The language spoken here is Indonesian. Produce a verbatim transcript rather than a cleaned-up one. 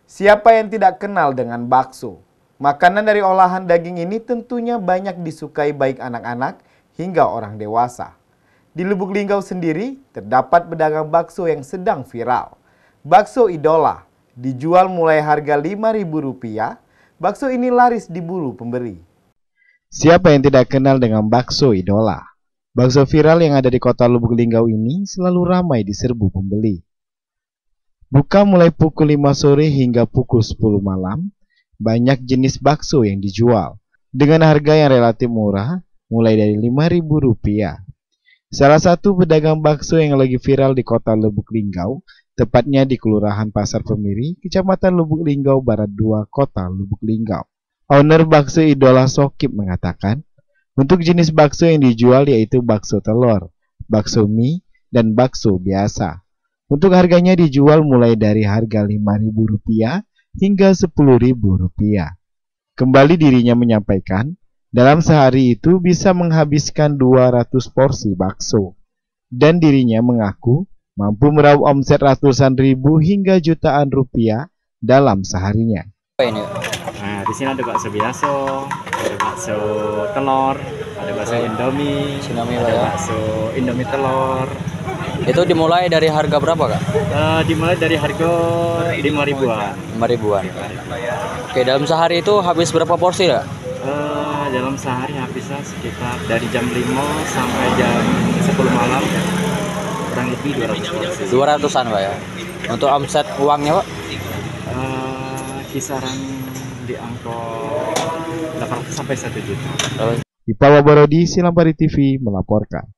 Siapa yang tidak kenal dengan bakso? Makanan dari olahan daging ini tentunya banyak disukai baik anak-anak hingga orang dewasa. Di Lubuk Linggau sendiri terdapat pedagang bakso yang sedang viral. Bakso idola dijual mulai harga lima ribu rupiah. Bakso ini laris diburu pembeli. Siapa yang tidak kenal dengan bakso idola? Bakso viral yang ada di kota Lubuk Linggau ini selalu ramai diserbu pembeli. Buka mulai pukul lima sore hingga pukul sepuluh malam, banyak jenis bakso yang dijual dengan harga yang relatif murah, mulai dari lima ribu rupiah. Salah satu pedagang bakso yang lagi viral di kota Lubuk Linggau, tepatnya di Kelurahan Pasar Pemiri, Kecamatan Lubuk Linggau Barat dua, Kota Lubuk Linggau. Owner bakso idola Sokip mengatakan, untuk jenis bakso yang dijual yaitu bakso telur, bakso mie, dan bakso biasa. Untuk harganya dijual mulai dari harga lima ribu rupiah hingga sepuluh ribu rupiah. Kembali dirinya menyampaikan, dalam sehari itu bisa menghabiskan dua ratus porsi bakso. Dan dirinya mengaku mampu meraup omset ratusan ribu hingga jutaan rupiah dalam seharinya. Nah, di sini ada bakso biasa, ada bakso telur, ada bakso Indomie, ada bakso Indomie telur. Itu dimulai dari harga berapa, Kak? Uh, dimulai dari harga lima ribuan. lima ribuan. Oke, dalam sehari itu habis berapa porsi, Kak? Uh, dalam sehari habisnya sekitar dari jam lima sampai jam sepuluh malam, kurang lebih dua ratus porsi. dua ratusan, Pak ya. Untuk omset uangnya, Pak? Uh, kisaran di angka delapan ratus sampai satu juta. Ipa Waborodi, Silampari T V melaporkan.